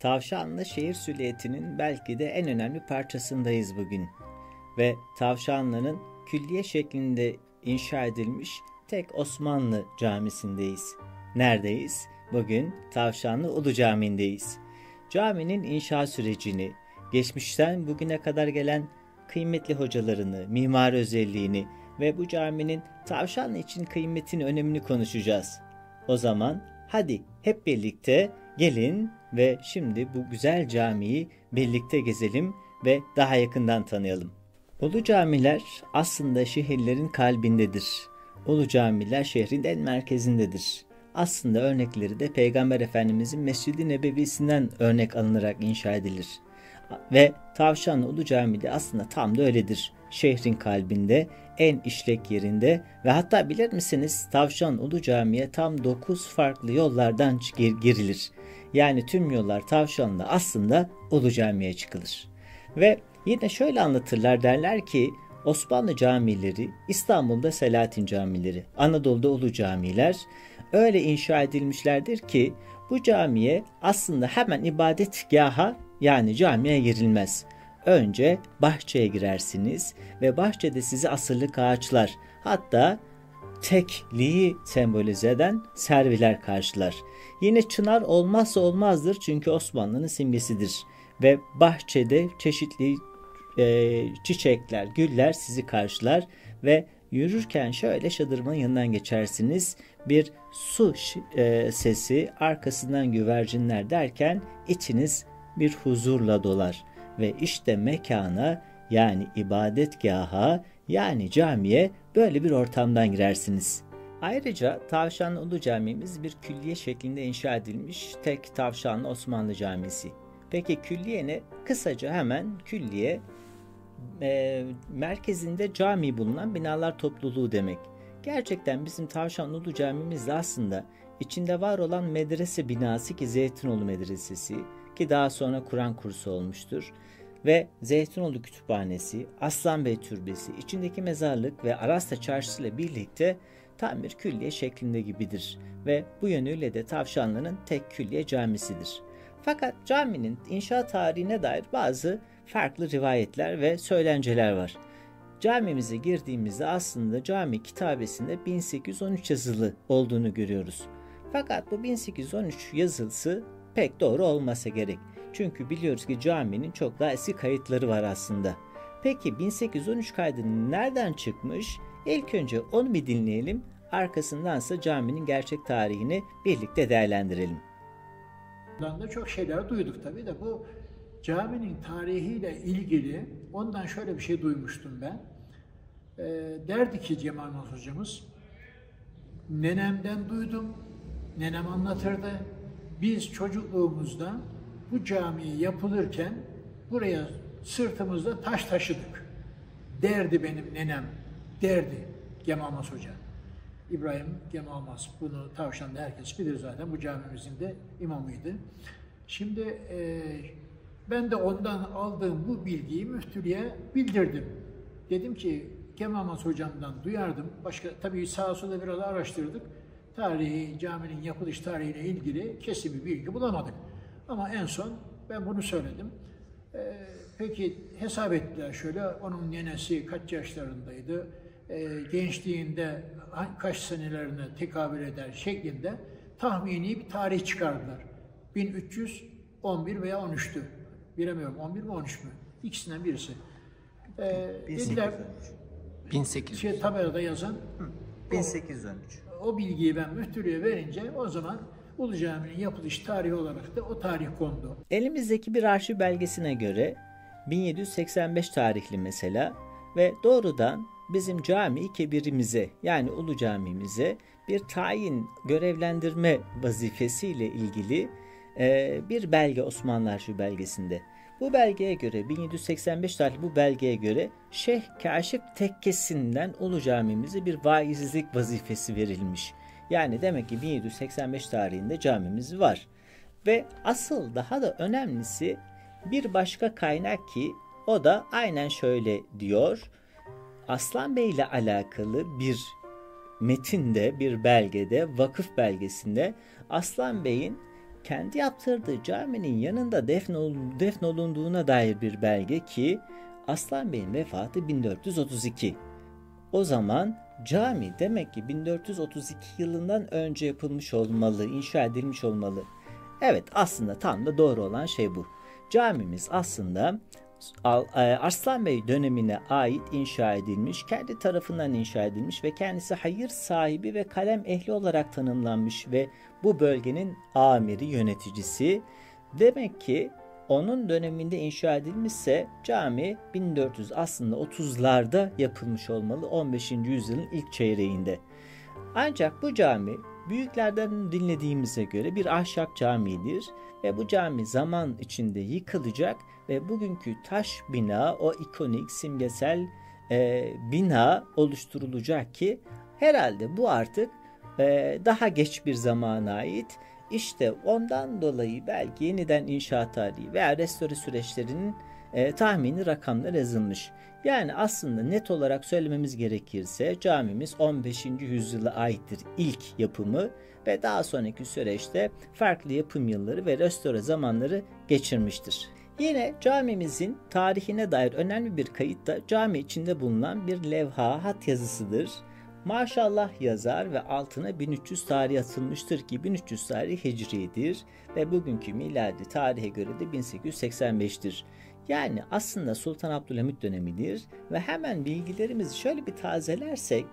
Tavşanlı şehir silüetinin belki de en önemli parçasındayız bugün. Ve Tavşanlı'nın külliye şeklinde inşa edilmiş tek Osmanlı camisindeyiz. Neredeyiz? Bugün Tavşanlı Ulu Camii'ndeyiz. Caminin inşa sürecini, geçmişten bugüne kadar gelen kıymetli hocalarını, mimari özelliğini ve bu caminin Tavşanlı için kıymetini, önemini konuşacağız. O zaman hadi hep birlikte gelin ve şimdi bu güzel camiyi birlikte gezelim ve daha yakından tanıyalım. Ulu camiler aslında şehirlerin kalbindedir. Ulu camiler şehrin en merkezindedir. Aslında örnekleri de Peygamber Efendimizin Mescid-i Nebevisi'nden örnek alınarak inşa edilir. Ve Tavşanlı Ulu Camii de aslında tam da öyledir. Şehrin kalbinde, en işlek yerinde ve hatta bilir misiniz Tavşanlı Ulu Camii'ye tam 9 farklı yollardan girilir. Yani tüm yollar Tavşanlı aslında Ulu Camii'ye çıkılır. Ve yine şöyle anlatırlar, derler ki Osmanlı camileri, İstanbul'da Selahattin camileri, Anadolu'da Ulu camiler öyle inşa edilmişlerdir ki bu camiye aslında hemen ibadetgaha yani camiye girilmez. Önce bahçeye girersiniz ve bahçede sizi asırlık ağaçlar, hatta tekliği sembolize eden serviler karşılar. Yine çınar olmazsa olmazdır çünkü Osmanlı'nın simgesidir. Ve bahçede çeşitli çiçekler, güller sizi karşılar ve yürürken şöyle şadırvanın yanından geçersiniz. Bir su sesi, arkasından güvercinler derken içiniz bir huzurla dolar. Ve işte mekana yani ibadetgaha yani camiye böyle bir ortamdan girersiniz. Ayrıca Tavşanlı Ulu Camimiz bir külliye şeklinde inşa edilmiş tek Tavşanlı Osmanlı Camisi. Peki külliye ne? Kısaca hemen külliye merkezinde cami bulunan binalar topluluğu demek. Gerçekten bizim Tavşanlı Ulu Camimiz de aslında içinde var olan medrese binası ki Zeytinoğlu Medresesi ki daha sonra Kur'an kursu olmuştur. Ve Zeytinoğlu Kütüphanesi, Aslanbey Türbesi, içindeki mezarlık ve Arasta Çarşısı ile birlikte tam bir külliye şeklinde gibidir. Ve bu yönüyle de Tavşanlı'nın tek külliye camisidir. Fakat caminin inşa tarihine dair bazı farklı rivayetler ve söylenceler var. Camimize girdiğimizde aslında cami kitabesinde 1813 yazılı olduğunu görüyoruz. Fakat bu 1813 yazısı pek doğru olmasa gerek. Çünkü biliyoruz ki caminin çok daha eski kayıtları var aslında. Peki 1813 kaydı nereden çıkmış? İlk önce onu bir dinleyelim. Arkasındansa caminin gerçek tarihini birlikte değerlendirelim. Bundan da çok şeyler duyduk tabii de bu caminin tarihiyle ilgili ondan şöyle bir şey duymuştum ben. Derdi ki Cemal Mahmut hocamız, nenemden duydum, nenem anlatırdı. Biz çocukluğumuzda bu cami yapılırken buraya sırtımızda taş taşıdık. Derdi benim nenem, derdi Cemal Mahmut Hoca. İbrahim Gemalmaz, bunu Tavşan'da herkes bilir zaten, bu camimizin de imamıydı. Şimdi ben de ondan aldığım bu bilgiyi müftülüğe bildirdim. Dedim ki Gemalmaz hocamdan duyardım, başka tabii sağa sola biraz araştırdık. Tarihi, caminin yapılış tarihiyle ilgili kesin bir bilgi bulamadık. Ama en son ben bunu söyledim. Peki hesap ettiler şöyle, onun nenesi kaç yaşlarındaydı, gençliğinde kaç senelerine tekabül eder şeklinde tahmini bir tarih çıkardılar. 1311 veya 13'tü. Bilemiyorum, 11 mi 13 mü? İkisinden birisi. Dediler, 1800. Tabelada yazan 1813. o bilgiyi ben müftülüğe verince o zaman Ulu Cami'nin yapılış tarihi olarak da o tarih kondu. Elimizdeki bir arşiv belgesine göre 1785 tarihli mesela ve doğrudan bizim cami kebirimize yani Ulu Camimize bir tayin görevlendirme vazifesiyle ilgili bir belge Osmanlı Arşiv belgesinde. Bu belgeye göre 1785 tarihli bu belgeye göre Şeyh Kaşif Tekkesi'nden Ulu Camimize bir vaizlik vazifesi verilmiş. Yani demek ki 1785 tarihinde camimiz var. Ve asıl daha da önemlisi bir başka kaynak ki o da aynen şöyle diyor. Aslan Bey ile alakalı bir metinde, bir belgede, vakıf belgesinde Aslan Bey'in kendi yaptırdığı caminin yanında defnolunduğuna dair bir belge ki Aslan Bey'in vefatı 1432. O zaman cami demek ki 1432 yılından önce yapılmış olmalı, inşa edilmiş olmalı. Evet, aslında tam da doğru olan şey bu. Camimiz aslında Arslan Bey dönemine ait inşa edilmiş, kendi tarafından inşa edilmiş ve kendisi hayır sahibi ve kalem ehli olarak tanımlanmış ve bu bölgenin amiri, yöneticisi. Demek ki onun döneminde inşa edilmişse cami 1400 aslında 30'larda yapılmış olmalı, 15. yüzyılın ilk çeyreğinde. Ancak bu cami büyüklerden dinlediğimize göre bir ahşap camidir ve bu cami zaman içinde yıkılacak ve bugünkü taş bina, o ikonik simgesel bina oluşturulacak ki herhalde bu artık daha geç bir zamana ait. İşte ondan dolayı belki yeniden inşaat tarihi veya restore süreçlerinin tahmini rakamlar yazılmış. Yani aslında net olarak söylememiz gerekirse camimiz 15. yüzyıla aittir ilk yapımı ve daha sonraki süreçte farklı yapım yılları ve restore zamanları geçirmiştir. Yine camimizin tarihine dair önemli bir kayıt da cami içinde bulunan bir levha hat yazısıdır. Maşallah yazar ve altına 1300 tarih atılmıştır ki 1300 tarih Hicri'dir ve bugünkü miladi tarihe göre de 1885'tir. Yani aslında Sultan Abdülhamit dönemidir ve hemen bilgilerimizi şöyle bir tazelersek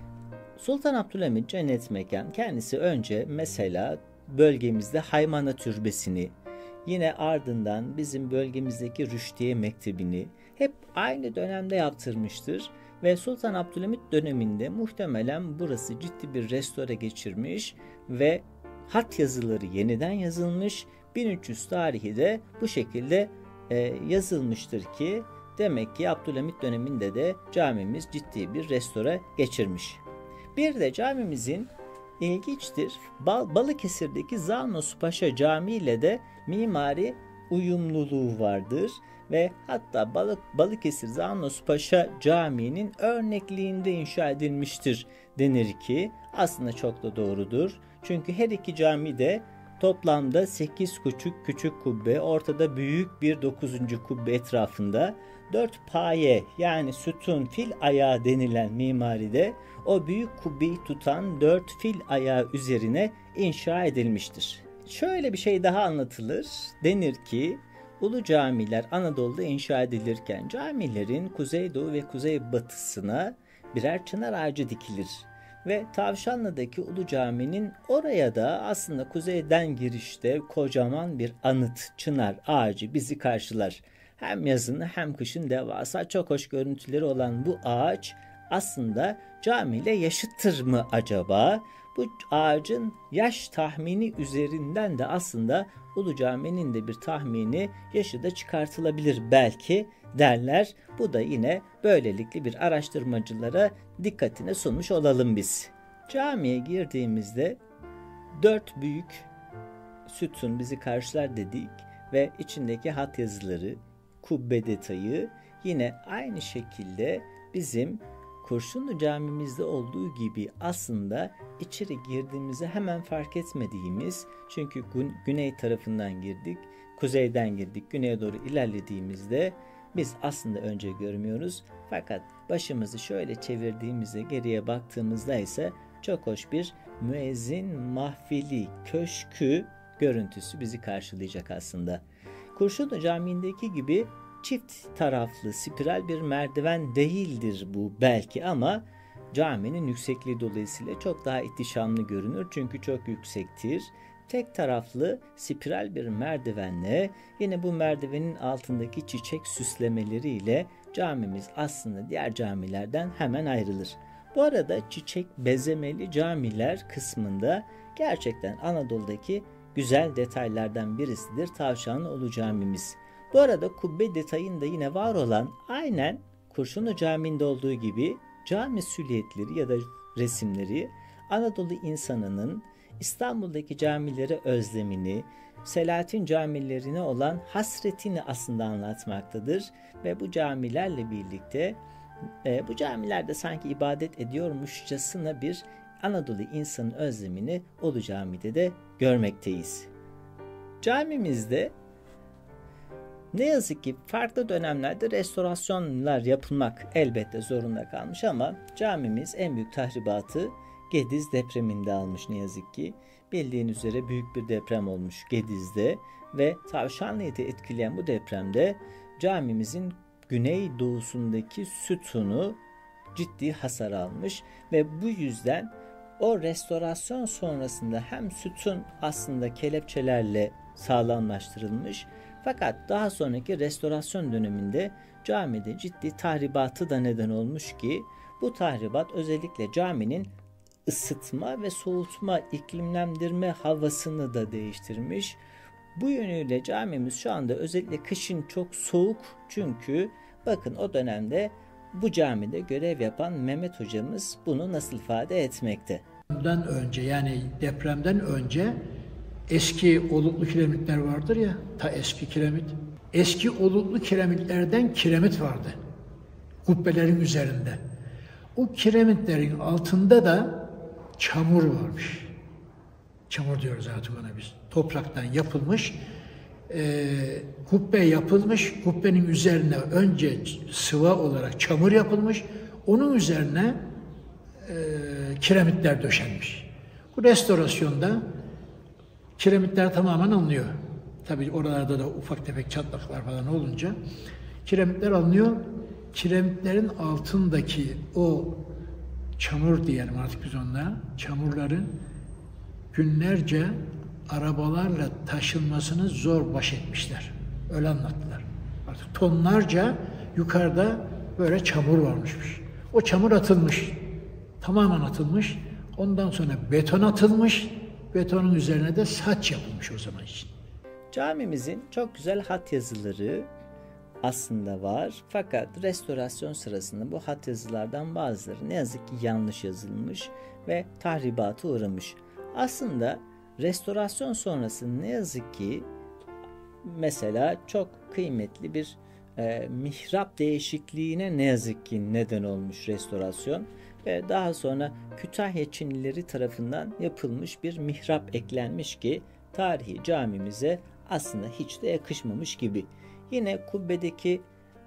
Sultan Abdülhamit cennet mekan kendisi önce mesela bölgemizde Haymana Türbesi'ni, yine ardından bizim bölgemizdeki Rüşdiye Mektebi'ni hep aynı dönemde yaptırmıştır. Ve Sultan Abdülhamit döneminde muhtemelen burası ciddi bir restore geçirmiş ve hat yazıları yeniden yazılmış. 1300 tarihi de bu şekilde yazılmıştır ki demek ki Abdülhamit döneminde de camimiz ciddi bir restore geçirmiş. Bir de camimizin ilginçtir Balıkesir'deki Zanos Paşa Camii ile de mimari uyumluluğu vardır. Ve hatta Balıkesir Zanos Paşa Camii'nin örnekliğinde inşa edilmiştir denir ki aslında çok da doğrudur. Çünkü her iki cami de toplamda 8 küçük kubbe, ortada büyük bir 9. kubbe etrafında 4 paye yani sütun fil ayağı denilen mimaride o büyük kubbeyi tutan 4 fil ayağı üzerine inşa edilmiştir. Şöyle bir şey daha anlatılır. Denir ki Ulu camiler Anadolu'da inşa edilirken camilerin kuzeydoğu ve kuzeybatısına birer çınar ağacı dikilir. Ve Tavşanlı'daki Ulu Cami'nin oraya da aslında kuzeyden girişte kocaman bir anıt çınar ağacı bizi karşılar. Hem yazın hem kışın devasa çok hoş görüntüleri olan bu ağaç aslında camiyle yaşıttır mı acaba? Bu ağacın yaş tahmini üzerinden de aslında Ulu Cami'nin de bir tahmini yaşı da çıkartılabilir belki derler. Bu da yine böylelikle bir araştırmacılara dikkatine sunmuş olalım biz. Camiye girdiğimizde 4 büyük sütun bizi karşılar dedik ve içindeki hat yazıları, kubbe detayı yine aynı şekilde bizim Kurşunlu Camimizde olduğu gibi aslında içeri girdiğimizde hemen fark etmediğimiz, çünkü güney tarafından girdik, kuzeyden girdik, güneye doğru ilerlediğimizde biz aslında önce görmüyoruz. Fakat başımızı şöyle çevirdiğimizde, geriye baktığımızda ise çok hoş bir müezzin mahfili köşkü görüntüsü bizi karşılayacak aslında. Kurşunlu Camii'ndeki gibi çift taraflı spiral bir merdiven değildir bu belki ama caminin yüksekliği dolayısıyla çok daha ihtişamlı görünür çünkü çok yüksektir. Tek taraflı spiral bir merdivenle yine bu merdivenin altındaki çiçek süslemeleriyle camimiz aslında diğer camilerden hemen ayrılır. Bu arada çiçek bezemeli camiler kısmında gerçekten Anadolu'daki güzel detaylardan birisidir Tavşanlıoğlu Camimiz. Bu arada kubbe detayında yine var olan aynen Kurşunlu Camii'nde olduğu gibi cami süliyetleri ya da resimleri Anadolu insanının İstanbul'daki camilere özlemini, Selahattin camilerine olan hasretini aslında anlatmaktadır. Ve bu camilerle birlikte bu camilerde sanki ibadet ediyormuşçasına bir Anadolu insanın özlemini Ulu Cami'de de görmekteyiz. Camimizde ne yazık ki farklı dönemlerde restorasyonlar yapılmak elbette zorunda kalmış ama camimiz en büyük tahribatı Gediz depreminde almış ne yazık ki. Bildiğiniz üzere büyük bir deprem olmuş Gediz'de ve Tavşanlı'yı da etkileyen bu depremde camimizin güneydoğusundaki sütunu ciddi hasar almış ve bu yüzden o restorasyon sonrasında hem sütun aslında kelepçelerle sağlamlaştırılmış fakat daha sonraki restorasyon döneminde camide ciddi tahribatı da neden olmuş ki bu tahribat özellikle caminin ısıtma ve soğutma, iklimlendirme havasını da değiştirmiş. Bu yönüyle camimiz şu anda özellikle kışın çok soğuk çünkü bakın o dönemde bu camide görev yapan Mehmet hocamız bunu nasıl ifade etmekte. Bundan önce yani depremden önce eski oluklu kiremitler vardır ya, ta eski kiremit. Eski oluklu kiremitlerden kiremit vardı. Kubbelerin üzerinde. O kiremitlerin altında da çamur varmış. Çamur diyoruz artık ona biz. Topraktan yapılmış, kubbe yapılmış. Kubbenin üzerine önce sıva olarak çamur yapılmış. Onun üzerine kiremitler döşenmiş. Bu restorasyonda kiremitler tamamen alınıyor. Tabii oralarda da ufak tefek çatlaklar falan olunca kiremitler alınıyor. Kiremitlerin altındaki o çamur diyelim artık biz onlara, çamurların günlerce arabalarla taşınmasını zor baş etmişler. Öyle anlattılar. Artık tonlarca yukarıda böyle çamur varmışmış. O çamur atılmış. Tamamen atılmış. Ondan sonra beton atılmış. Betonun üzerine de saç yapılmış o zaman için. Camimizin çok güzel hat yazıları aslında var. Fakat restorasyon sırasında bu hat yazılardan bazıları ne yazık ki yanlış yazılmış ve tahribata uğramış. Aslında restorasyon sonrası ne yazık ki mesela çok kıymetli bir mihrap değişikliğine ne yazık ki neden olmuş restorasyon ve daha sonra Kütahya Çinileri tarafından yapılmış bir mihrap eklenmiş ki tarihi camimize aslında hiç de yakışmamış gibi. Yine kubbedeki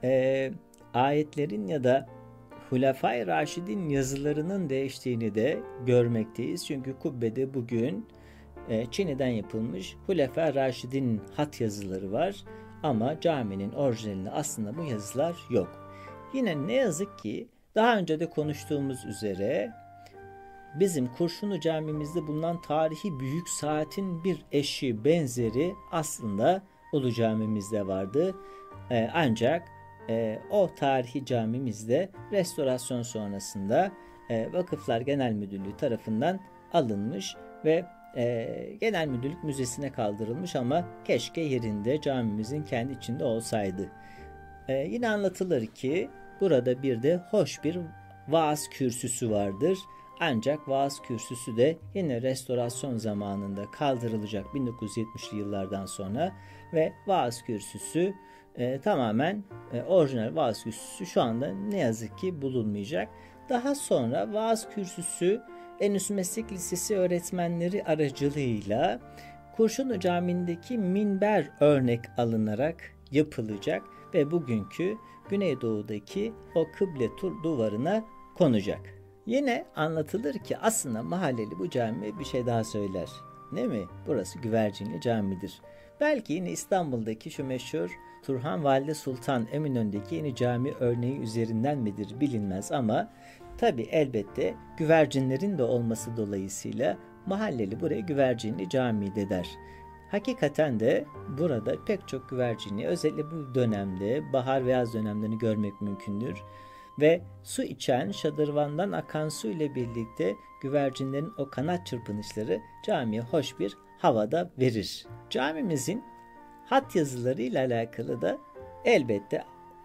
ayetlerin ya da Hulefai Raşidin yazılarının değiştiğini de görmekteyiz. Çünkü kubbede bugün Çin'den yapılmış Hulefai Raşidin hat yazıları var. Ama caminin orijinalinde aslında bu yazılar yok. Yine ne yazık ki daha önce de konuştuğumuz üzere bizim Kurşunlu camimizde bulunan tarihi büyük saatin bir eşi benzeri aslında Ulu camimizde vardı. Ancak o tarihi camimizde restorasyon sonrasında Vakıflar Genel Müdürlüğü tarafından alınmış ve Genel Müdürlük Müzesi'ne kaldırılmış ama keşke yerinde camimizin kendi içinde olsaydı. Yine anlatılır ki burada bir de hoş bir vaaz kürsüsü vardır. Ancak vaaz kürsüsü de yine restorasyon zamanında kaldırılacak 1970'li yıllardan sonra ve vaaz kürsüsü tamamen orijinal vaaz kürsüsü şu anda ne yazık ki bulunmayacak. Daha sonra vaaz kürsüsü Endüstri Meslek Lisesi öğretmenleri aracılığıyla Kurşunlu Camii'ndeki minber örnek alınarak yapılacak ve bugünkü Güneydoğu'daki o kıble duvarına konacak. Yine anlatılır ki aslında mahalleli bu camiye bir şey daha söyler. Ne mi? Burası Güvercinli Cami'dir. Belki yine İstanbul'daki şu meşhur Turhan Valide Sultan Eminönü'ndeki yeni cami örneği üzerinden midir bilinmez ama tabi elbette güvercinlerin de olması dolayısıyla mahalleli buraya Güvercinli Camii de der. Hakikaten de burada pek çok güvercinli özellikle bu dönemde bahar ve yaz dönemlerini görmek mümkündür. Ve su içen şadırvandan akan su ile birlikte güvercinlerin o kanat çırpınışları camiye hoş bir havada verir. Camimizin hat yazıları ile alakalı da elbette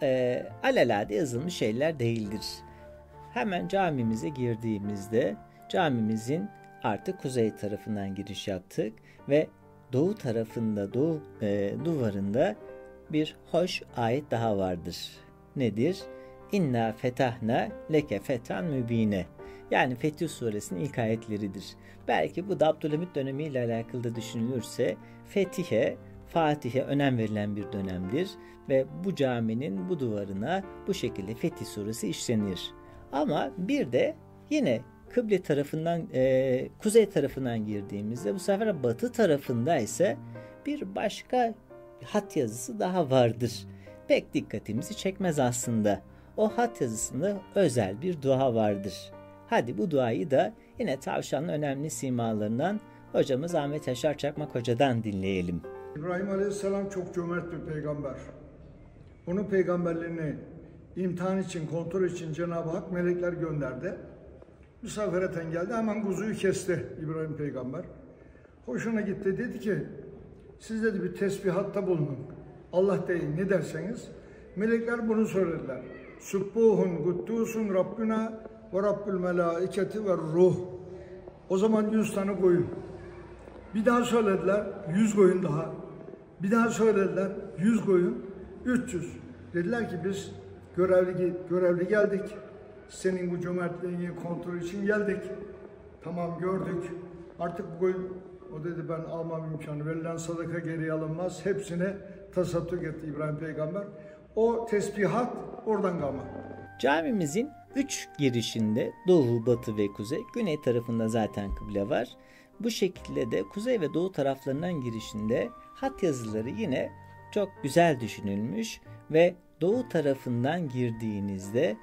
alelade yazılmış şeyler değildir. Hemen camimize girdiğimizde camimizin artık kuzey tarafından giriş yaptık ve doğu tarafında duvarında bir hoş ayet daha vardır. Nedir? İnna fetahna leke fetan mübine. Yani Fetih Suresinin ilk ayetleridir. Belki bu da Abdülhamit dönemiyle alakalı da düşünülürse Fatih'e önem verilen bir dönemdir ve bu caminin bu duvarına bu şekilde Fetih Suresi işlenir. Ama bir de yine kıble tarafından, kuzey tarafından girdiğimizde bu sefer batı tarafında ise bir başka hat yazısı daha vardır. Pek dikkatimizi çekmez aslında. O hat yazısında özel bir dua vardır. Hadi bu duayı da yine tavşanın önemli simalarından hocamız Ahmet Yaşar Çakmak Hoca'dan dinleyelim. İbrahim Aleyhisselam çok cömert bir peygamber. Onun peygamberliğini imtihan için, kontrol için Cenab-ı Hak melekler gönderdi. Misafireten geldi, hemen kuzuyu kesti İbrahim peygamber. Hoşuna gitti, dedi ki siz dedi bir tesbihatta bulunun. Allah deyin, ne derseniz. Melekler bunu söylediler. Subbuhun kuddusun Rabbuna ve Rabbül melaiketi ve ruh. O zaman 100 tane koyun. Bir daha söylediler, 100 koyun daha. Bir daha söylediler, 100 koyun, 300. Dediler ki biz görevli geldik. Senin bu cömertliğini kontrol için geldik. Tamam, gördük. Artık bu koyun, o dedi ben almam imkanı. Verilen sadaka geri alınmaz. Hepsine tasadduk etti İbrahim peygamber. O tesbihat oradan kalma. Camimizin 3 girişinde doğu, batı ve kuzey, güney tarafında zaten kıble var. Bu şekilde de kuzey ve doğu taraflarından girişinde hat yazıları yine çok güzel düşünülmüş ve doğu tarafından girdiğinizde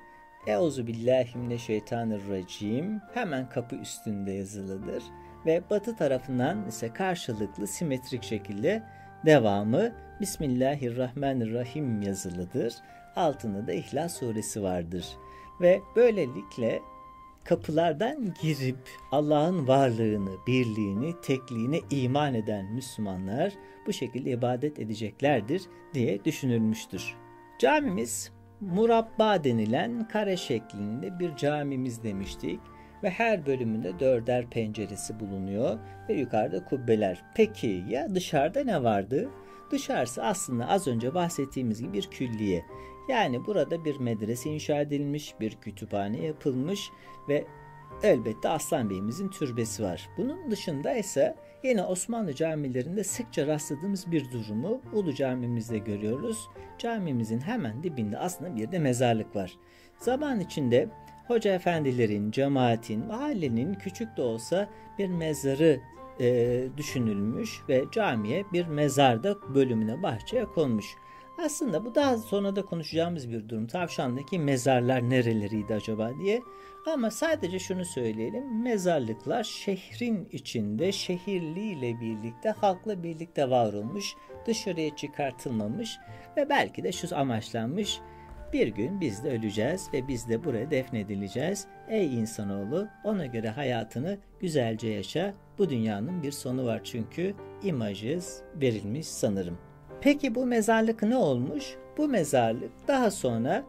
Euzubillahimineşşeytanirracim hemen kapı üstünde yazılıdır ve batı tarafından ise karşılıklı simetrik şekilde devamı Bismillahirrahmanirrahim yazılıdır. Altında da İhlas suresi vardır ve böylelikle kapılardan girip Allah'ın varlığını, birliğini, tekliğine iman eden Müslümanlar bu şekilde ibadet edeceklerdir diye düşünülmüştür. Camimiz murabba denilen kare şeklinde bir camimiz demiştik ve her bölümünde 4'er penceresi bulunuyor ve yukarıda kubbeler. Peki ya dışarıda ne vardı? Dışarısı aslında az önce bahsettiğimiz gibi bir külliye. Yani burada bir medrese inşa edilmiş, bir kütüphane yapılmış ve elbette Aslan Bey'imizin türbesi var. Bunun dışında ise yine Osmanlı camilerinde sıkça rastladığımız bir durumu Ulu Camimizde görüyoruz. Camimizin hemen dibinde aslında bir de mezarlık var. Zaman içinde hoca efendilerin, cemaatin, mahallenin küçük de olsa bir mezarı düşünülmüş ve camiye bir mezarda bölümüne, bahçeye konmuş. Aslında bu daha sonra da konuşacağımız bir durum. Tavşan'daki mezarlar nereleriydi acaba diye. Ama sadece şunu söyleyelim. Mezarlıklar şehrin içinde, şehirliyle birlikte, halkla birlikte var olmuş. Dışarıya çıkartılmamış ve belki de şu amaçlanmış. Bir gün biz de öleceğiz ve biz de buraya defnedileceğiz. Ey insanoğlu, ona göre hayatını güzelce yaşa. Bu dünyanın bir sonu var çünkü imajı verilmiş sanırım. Peki bu mezarlık ne olmuş? Bu mezarlık daha sonra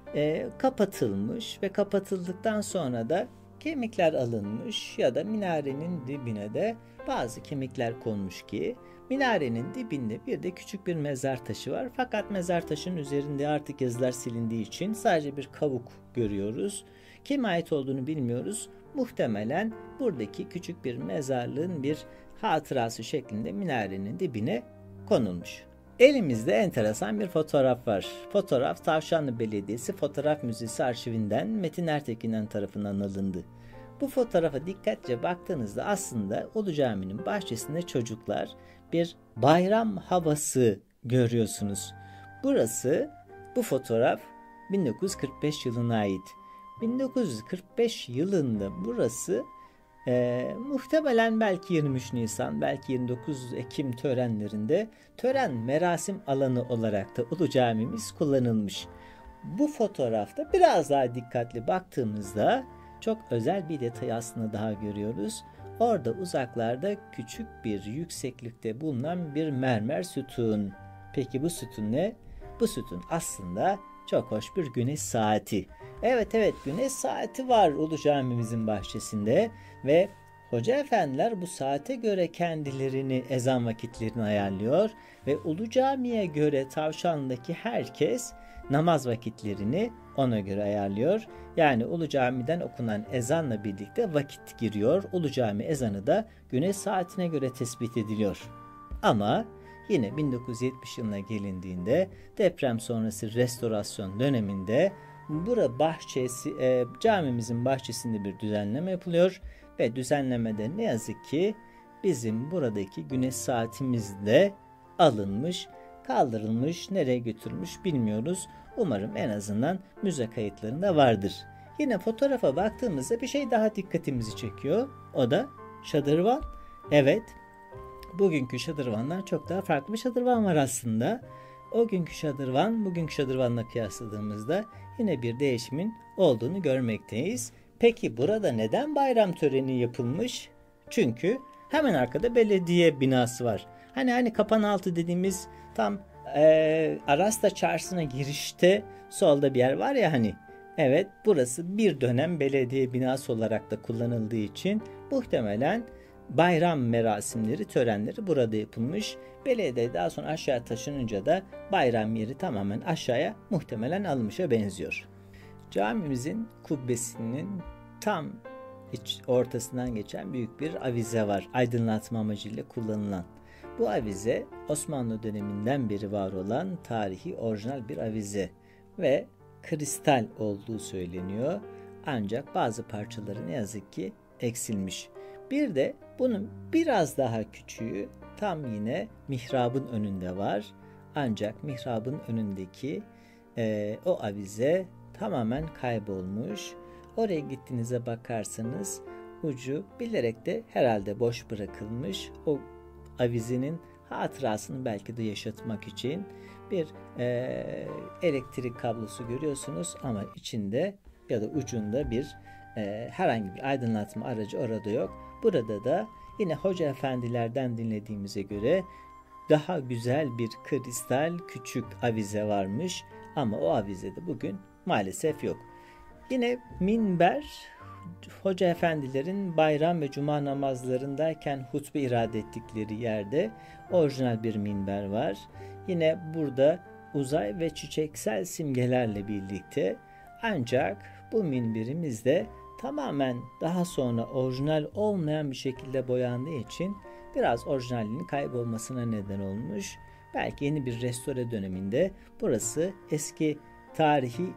kapatılmış ve kapatıldıktan sonra da kemikler alınmış ya da minarenin dibine de bazı kemikler konmuş ki minarenin dibinde bir de küçük bir mezar taşı var. Fakat mezar taşının üzerinde artık yazılar silindiği için sadece bir kavuk görüyoruz. Kime ait olduğunu bilmiyoruz. Muhtemelen buradaki küçük bir mezarlığın bir hatırası şeklinde minarenin dibine konulmuş. Elimizde enteresan bir fotoğraf var. Fotoğraf Tavşanlı Belediyesi Fotoğraf Müzesi arşivinden Metin Ertekin'in tarafından alındı. Bu fotoğrafa dikkatlice baktığınızda aslında Ulu Cami'nin bahçesinde çocuklar bir bayram havası görüyorsunuz. Bu fotoğraf 1945 yılına ait. 1945 yılında burası muhtemelen belki 23 Nisan, belki 29 Ekim törenlerinde tören merasim alanı olarak da Ulu Camimiz kullanılmış. Bu fotoğrafta biraz daha dikkatli baktığımızda çok özel bir detay aslında daha görüyoruz. Orada uzaklarda küçük bir yükseklikte bulunan bir mermer sütun. Peki bu sütun ne? Bu sütun aslında çok hoş bir güneş saati. Evet, güneş saati var Ulu Camimizin bahçesinde ve hoca efendiler bu saate göre kendilerini ezan vakitlerini ayarlıyor ve Ulu Cami'ye göre Tavşanlı'daki herkes namaz vakitlerini ona göre ayarlıyor. Yani Ulu Cami'den okunan ezanla birlikte vakit giriyor. Ulu Cami ezanı da güneş saatine göre tespit ediliyor. Ama yine 1970 yılına gelindiğinde deprem sonrası restorasyon döneminde camimizin bahçesinde bir düzenleme yapılıyor ve düzenlemede ne yazık ki bizim buradaki güneş saatimiz de alınmış, kaldırılmış, nereye götürmüş bilmiyoruz. Umarım en azından müze kayıtlarında vardır. Yine fotoğrafa baktığımızda bir şey daha dikkatimizi çekiyor. O da şadırvan. Evet, bugünkü şadırvandan çok daha farklı bir şadırvan var aslında. O günkü şadırvan, bugünkü şadırvanla kıyasladığımızda yine bir değişimin olduğunu görmekteyiz. Peki burada neden bayram töreni yapılmış? Çünkü hemen arkada belediye binası var. Hani Kapanaltı dediğimiz tam Arasta Çarşısı'na girişte solda bir yer var ya hani. Evet, burası bir dönem belediye binası olarak da kullanıldığı için muhtemelen bayram merasimleri, törenleri burada yapılmış. Belediye daha sonra aşağı taşınınca da bayram yeri tamamen aşağıya muhtemelen alınmışa benziyor. Camimizin kubbesinin tam ortasından geçen büyük bir avize var. Aydınlatma amacıyla kullanılan. Bu avize Osmanlı döneminden beri var olan tarihi orijinal bir avize ve kristal olduğu söyleniyor. Ancak bazı parçaları ne yazık ki eksilmiş. Bir de bunun biraz daha küçüğü tam yine mihrabın önünde var. Ancak mihrabın önündeki o avize tamamen kaybolmuş. Oraya gittiğinize bakarsanız ucu bilerek de herhalde boş bırakılmış. O avizenin hatırasını belki de yaşatmak için bir elektrik kablosu görüyorsunuz ama içinde ya da ucunda bir herhangi bir aydınlatma aracı orada yok. Burada da yine hoca efendilerden dinlediğimize göre daha güzel bir kristal küçük avize varmış ama o avize de bugün maalesef yok. Yine minber, hoca efendilerin bayram ve cuma namazlarındayken hutbe irade ettikleri yerde orijinal bir minber var. Yine burada uzay ve çiçeksel simgelerle birlikte, ancak bu minberimiz de tamamen daha sonra orijinal olmayan bir şekilde boyandığı için biraz orijinalliğinin kaybolmasına neden olmuş. Belki yeni bir restore döneminde burası eski tarihi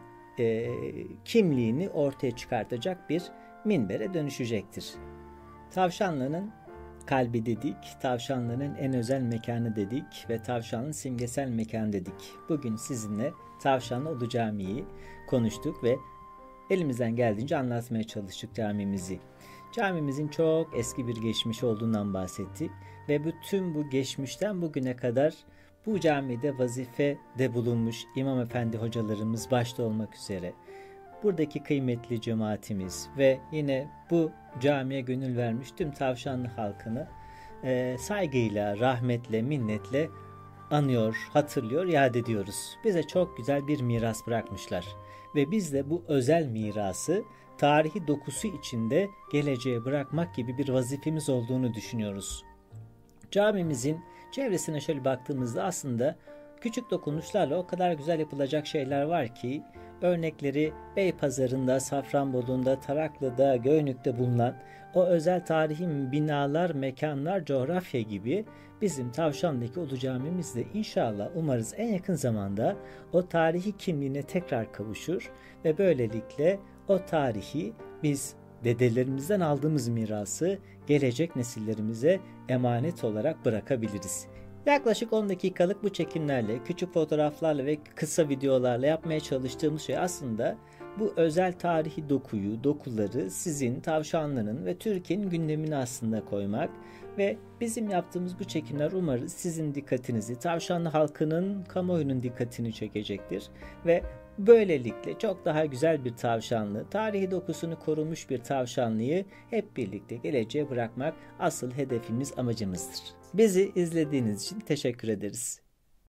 kimliğini ortaya çıkartacak bir minbere dönüşecektir. Tavşanlı'nın kalbi dedik, Tavşanlı'nın en özel mekanı dedik ve Tavşanlı'nın simgesel mekanı dedik. Bugün sizinle Tavşanlı Ulu Camii'yi konuştuk ve elimizden geldiğince anlatmaya çalıştık camimizi. Camimizin çok eski bir geçmiş olduğundan bahsettik ve bütün bu geçmişten bugüne kadar bu camide vazifede bulunmuş imam efendi hocalarımız başta olmak üzere buradaki kıymetli cemaatimiz ve yine bu camiye gönül vermiş tüm Tavşanlı halkını saygıyla, rahmetle, minnetle anıyor, hatırlıyor, yad ediyoruz. Bize çok güzel bir miras bırakmışlar ve biz de bu özel mirası tarihi dokusu içinde geleceğe bırakmak gibi bir vazifemiz olduğunu düşünüyoruz. Camimizin çevresine şöyle baktığımızda aslında küçük dokunuşlarla o kadar güzel yapılacak şeyler var ki örnekleri Beypazarı'nda, Safranbolu'nda, Taraklı'da, Göynük'te bulunan o özel tarihi binalar, mekanlar, coğrafya gibi bizim Tavşan'daki Ulu Camimiz de inşallah umarız en yakın zamanda o tarihi kimliğine tekrar kavuşur ve böylelikle o tarihi biz dedelerimizden aldığımız mirası gelecek nesillerimize emanet olarak bırakabiliriz. Yaklaşık 10 dakikalık bu çekimlerle, küçük fotoğraflarla ve kısa videolarla yapmaya çalıştığımız şey aslında bu özel tarihi dokuları sizin, Tavşanlı'nın ve Türkiye'nin gündemine aslında koymak ve bizim yaptığımız bu çekimler umarız sizin dikkatinizi, Tavşanlı halkının, kamuoyunun dikkatini çekecektir ve böylelikle çok daha güzel bir Tavşanlı, tarihi dokusunu korunmuş bir Tavşanlı'yı hep birlikte geleceğe bırakmak asıl hedefimiz, amacımızdır. Bizi izlediğiniz için teşekkür ederiz.